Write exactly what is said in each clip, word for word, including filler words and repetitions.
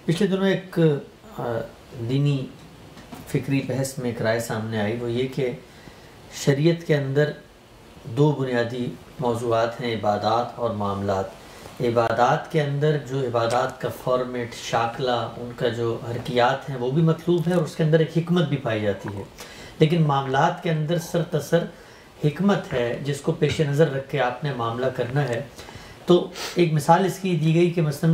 پچھلے دنوں ایک دینی فکری بحث میں ایک رائے سامنے آئی، وہ یہ کہ شریعت کے اندر دو بنیادی موضوعات ہیں، عبادات اور معاملات۔ عبادات کے اندر جو عبادات کا فارمیٹ، شاکلہ، ان کا جو حرکیات ہیں وہ بھی مطلوب ہے اور اس کے اندر ایک حکمت بھی پائی جاتی ہے، لیکن معاملات کے اندر سر تسر حکمت ہے جس کو پیش نظر رکھ کے آپ نے معاملہ کرنا ہے۔ تو ایک مثال اس کی دی گئی کہ مثلا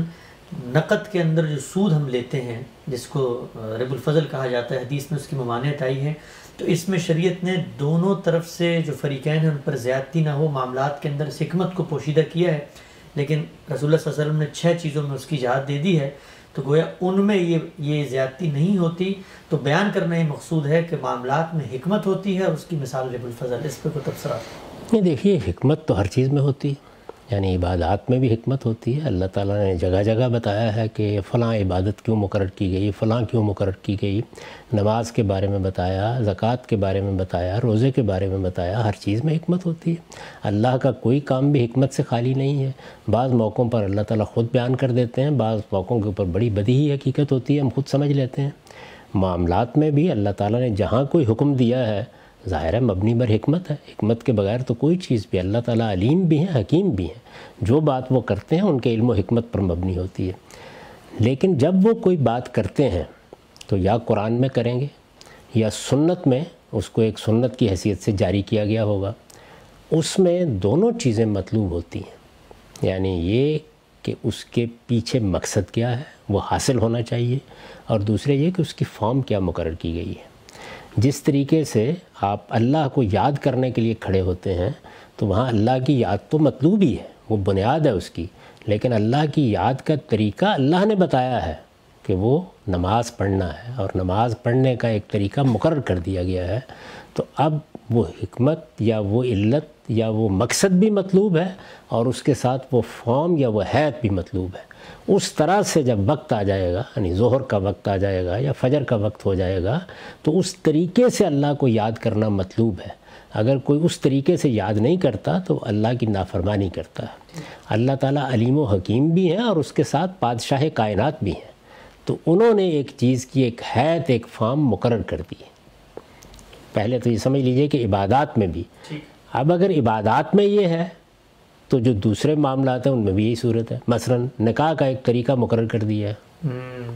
نقد کے اندر جو سود ہم لیتے ہیں جس کو رب الفضل کہا جاتا ہے، حدیث میں اس کی ممانعت آئی ہے، تو اس میں شریعت نے دونوں طرف سے جو فریقین ہیں ان پر زیادتی نہ ہو، معاملات کے اندر اس حکمت کو پوشیدہ کیا ہے، لیکن رسول اللہ صلی اللہ علیہ وسلم نے چھ چیزوں میں اس کی اجازت دے دی ہے، تو گویا ان میں یہ یہ زیادتی نہیں ہوتی۔ تو بیان کرنا یہ مقصود ہے کہ معاملات میں حکمت ہوتی ہے اور اس کی مثال رب الفضل، اس پہ کوئی تبصرہ؟ نہیں، دیکھیے حکمت تو ہر چیز میں ہوتی ہے، یعنی عبادات میں بھی حکمت ہوتی ہے۔ اللہ تعالیٰ نے جگہ جگہ بتایا ہے کہ فلاں عبادت کیوں مقرر کی گئی، فلاں کیوں مقرر کی گئی، نماز کے بارے میں بتایا، زکوٰۃ کے بارے میں بتایا، روزے کے بارے میں بتایا، ہر چیز میں حکمت ہوتی ہے۔ اللہ کا کوئی کام بھی حکمت سے خالی نہیں ہے۔ بعض موقعوں پر اللہ تعالیٰ خود بیان کر دیتے ہیں، بعض موقعوں کے اوپر بڑی بدیہی حقیقت ہوتی ہے، ہم خود سمجھ لیتے ہیں۔ معاملات میں بھی اللہ تعالیٰ نے جہاں کوئی حکم دیا ہے ظاہر ہے مبنی بر حکمت ہے، حکمت کے بغیر تو کوئی چیز بھی، اللہ تعالیٰ علیم بھی ہیں، حکیم بھی ہیں، جو بات وہ کرتے ہیں ان کے علم و حکمت پر مبنی ہوتی ہے۔ لیکن جب وہ کوئی بات کرتے ہیں تو یا قرآن میں کریں گے یا سنت میں، اس کو ایک سنت کی حیثیت سے جاری کیا گیا ہوگا، اس میں دونوں چیزیں مطلوب ہوتی ہیں، یعنی یہ کہ اس کے پیچھے مقصد کیا ہے وہ حاصل ہونا چاہیے، اور دوسرے یہ کہ اس کی فارم کیا مقرر کی گئی ہے۔ جس طریقے سے آپ اللہ کو یاد کرنے کے لیے کھڑے ہوتے ہیں تو وہاں اللہ کی یاد تو مطلوب ہی ہے، وہ بنیاد ہے اس کی، لیکن اللہ کی یاد کا طریقہ اللہ نے بتایا ہے کہ وہ نماز پڑھنا ہے، اور نماز پڑھنے کا ایک طریقہ مقرر کر دیا گیا ہے۔ تو اب وہ حکمت یا وہ علت یا وہ مقصد بھی مطلوب ہے، اور اس کے ساتھ وہ فارم یا وہ حیت بھی مطلوب ہے۔ اس طرح سے جب وقت آ جائے گا، یعنی ظہر کا وقت آ جائے گا یا فجر کا وقت ہو جائے گا، تو اس طریقے سے اللہ کو یاد کرنا مطلوب ہے۔ اگر کوئی اس طریقے سے یاد نہیں کرتا تو اللہ کی نافرمانی کرتا ہے۔ اللہ تعالیٰ علیم و حکیم بھی ہیں اور اس کے ساتھ بادشاہ کائنات بھی ہیں، تو انہوں نے ایک چیز کی ایک حیت، ایک فارم مقرر کر دی۔ پہلے تو یہ سمجھ لیجئے کہ عبادات میں بھی، اب اگر عبادات میں یہ ہے تو جو دوسرے معاملات ہیں ان میں بھی یہی صورت ہے۔ مثلا نکاح کا ایک طریقہ مقرر کر دیا ہے،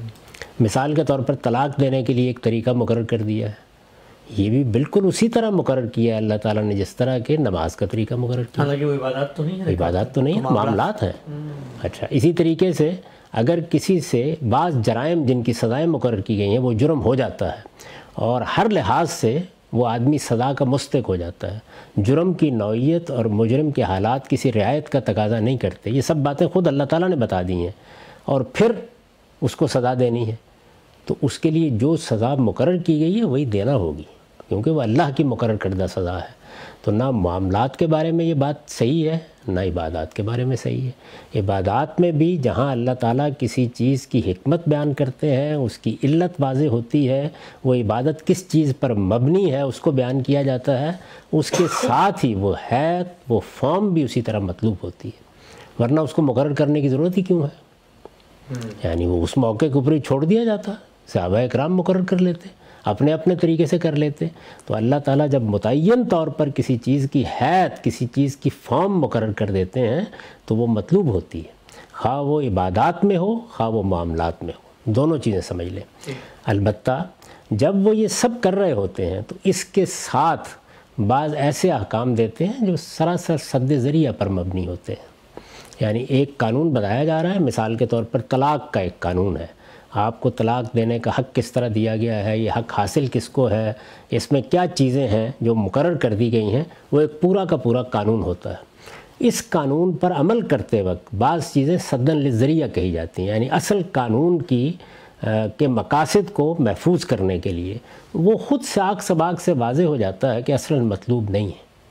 مثال کے طور پر طلاق دینے کے لیے ایک طریقہ مقرر کر دیا ہے، یہ بھی بالکل اسی طرح مقرر کیا ہے اللہ تعالیٰ نے جس طرح کہ نماز کا طریقہ مقرر کیا۔ حالانکہ وہ عبادات تو نہیں ہے، عبادات تو نہیں ہے، معاملات ہیں۔ اچھا، اسی طریقے سے اگر کسی سے بعض جرائم جن کی سزائیں مقرر کی گئی ہیں وہ جرم ہو جاتا ہے، اور ہر لحاظ سے وہ آدمی سزا کا مستحق ہو جاتا ہے، جرم کی نوعیت اور مجرم کے حالات کسی رعایت کا تقاضا نہیں کرتے، یہ سب باتیں خود اللہ تعالیٰ نے بتا دی ہیں، اور پھر اس کو سزا دینی ہے، تو اس کے لیے جو سزا مقرر کی گئی ہے وہی دینا ہوگی، کیونکہ وہ اللہ کی مقرر کردہ سزا ہے۔ تو نہ معاملات کے بارے میں یہ بات صحیح ہے، نہ عبادات کے بارے میں صحیح ہے۔ عبادات میں بھی جہاں اللہ تعالیٰ کسی چیز کی حکمت بیان کرتے ہیں، اس کی علت واضح ہوتی ہے، وہ عبادت کس چیز پر مبنی ہے اس کو بیان کیا جاتا ہے، اس کے ساتھ ہی وہ حیت، وہ فارم بھی اسی طرح مطلوب ہوتی ہے، ورنہ اس کو مقرر کرنے کی ضرورت ہی کیوں ہے؟ یعنی وہ اس موقع کے اوپر ہی چھوڑ دیا جاتا، صحابہ اکرام مقرر کر لیتے، اپنے اپنے طریقے سے کر لیتے۔ تو اللہ تعالیٰ جب متعین طور پر کسی چیز کی حیت، کسی چیز کی فارم مقرر کر دیتے ہیں تو وہ مطلوب ہوتی ہے، خواہ وہ عبادات میں ہو خواہ وہ معاملات میں ہو، دونوں چیزیں سمجھ لیں۔ البتہ جب وہ یہ سب کر رہے ہوتے ہیں تو اس کے ساتھ بعض ایسے احکام دیتے ہیں جو سراسر سد ذریعہ پر مبنی ہوتے ہیں، یعنی ایک قانون بتایا جا رہا ہے، مثال کے طور پر طلاق کا ایک قانون ہے، آپ کو طلاق دینے کا حق کس طرح دیا گیا ہے، یہ حق حاصل کس کو ہے، اس میں کیا چیزیں ہیں جو مقرر کر دی گئی ہیں، وہ ایک پورا کا پورا قانون ہوتا ہے۔ اس قانون پر عمل کرتے وقت بعض چیزیں سدًا للذریعہ کہی جاتی ہیں، یعنی اصل قانون کی کے مقاصد کو محفوظ کرنے کے لیے وہ خود ساق سباق سے واضح ہو جاتا ہے کہ اصلاً مطلوب نہیں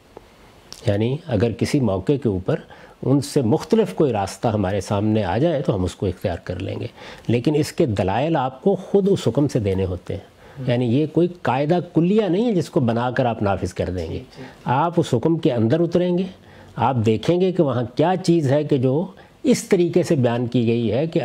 ہے۔ یعنی اگر کسی موقع کے اوپر ان سے مختلف کوئی راستہ ہمارے سامنے آ جائے تو ہم اس کو اختیار کر لیں گے، لیکن اس کے دلائل آپ کو خود اس حکم سے دینے ہوتے ہیں، یعنی یہ کوئی قاعدہ کلیہ نہیں ہے جس کو بنا کر آپ نافذ کر دیں گے۔ آپ اس حکم کے اندر اتریں گے، آپ دیکھیں گے کہ وہاں کیا چیز ہے کہ جو اس طریقے سے بیان کی گئی ہے کہ اگر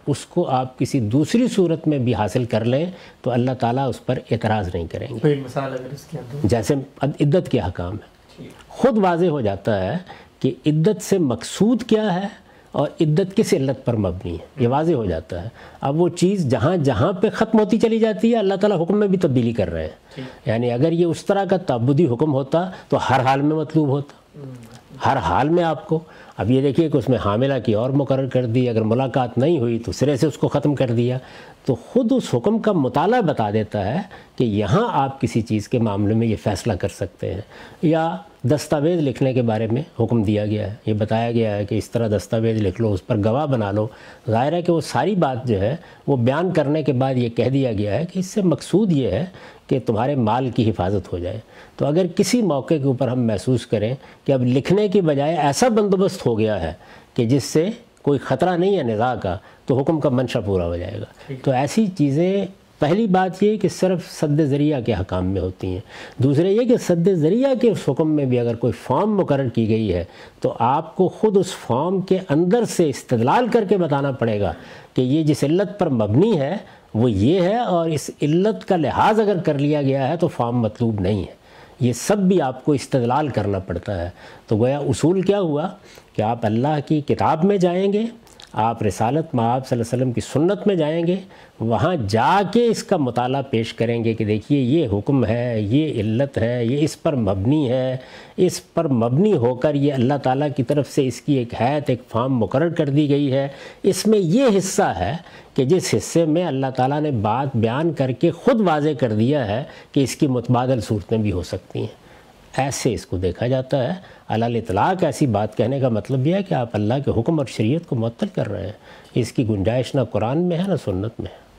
اس کو آپ کسی دوسری صورت میں بھی حاصل کر لیں تو اللہ تعالیٰ اس پر اعتراض نہیں کریں گے۔ کوئی مثال اگر اس کے اندر؟ جیسے عدت کے احکام ہے، خود واضح ہو جاتا ہے کہ عدت سے مقصود کیا ہے اور عدت کس علت پر مبنی ہے، یہ واضح ہو جاتا ہے۔ اب وہ چیز جہاں جہاں پہ ختم ہوتی چلی جاتی ہے اللہ تعالیٰ حکم میں بھی تبدیلی کر رہے ہیں، یعنی اگر یہ اس طرح کا تعبدی حکم ہوتا تو ہر حال میں مطلوب ہوتا، ہر حال میں آپ کو۔ اب یہ دیکھیے کہ اس میں حاملہ کی اور مقرر کر دی، اگر ملاقات نہیں ہوئی تو سرے سے اس کو ختم کر دیا، تو خود اس حکم کا مطالعہ بتا دیتا ہے کہ یہاں آپ کسی چیز کے معاملے میں یہ فیصلہ کر سکتے ہیں۔ یا دستاویز لکھنے کے بارے میں حکم دیا گیا ہے، یہ بتایا گیا ہے کہ اس طرح دستاویز لکھ لو، اس پر گواہ بنا لو۔ ظاہر ہے کہ وہ ساری بات جو ہے وہ بیان کرنے کے بعد یہ کہہ دیا گیا ہے کہ اس سے مقصود یہ ہے کہ تمہارے مال کی حفاظت ہو جائے۔ تو اگر کسی موقع کے اوپر ہم محسوس کریں کہ اب لکھنے کی بجائے ایسا بندوبست ہو گیا ہے کہ جس سے کوئی خطرہ نہیں ہے نزاع کا، تو حکم کا منشا پورا ہو جائے گا۔ تو ایسی چیزیں، پہلی بات یہ کہ صرف سد ذریعہ کے حکام میں ہوتی ہیں، دوسرے یہ کہ سد ذریعہ کے اس حکم میں بھی اگر کوئی فارم مقرر کی گئی ہے تو آپ کو خود اس فارم کے اندر سے استدلال کر کے بتانا پڑے گا کہ یہ جس علت پر مبنی ہے وہ یہ ہے، اور اس علت کا لحاظ اگر کر لیا گیا ہے تو فارم مطلوب نہیں ہے۔ یہ سب بھی آپ کو استدلال کرنا پڑتا ہے۔ تو گویا اصول کیا ہوا کہ آپ اللہ کی کتاب میں جائیں گے، آپ رسالت مآب صلی اللہ علیہ وسلم کی سنت میں جائیں گے، وہاں جا کے اس کا مطالعہ پیش کریں گے کہ دیکھیے یہ حکم ہے، یہ علت ہے، یہ اس پر مبنی ہے، اس پر مبنی ہو کر یہ اللہ تعالیٰ کی طرف سے اس کی ایک حیت، ایک فارم مقرر کر دی گئی ہے، اس میں یہ حصہ ہے کہ جس حصے میں اللہ تعالیٰ نے بات بیان کر کے خود واضح کر دیا ہے کہ اس کی متبادل صورتیں بھی ہو سکتی ہیں۔ ایسے اس کو دیکھا جاتا ہے۔ علی الاطلاق ایسی بات کہنے کا مطلب یہ ہے کہ آپ اللہ کے حکم اور شریعت کو معطل کر رہے ہیں، اس کی گنجائش نہ قرآن میں ہے نہ سنت میں ہے۔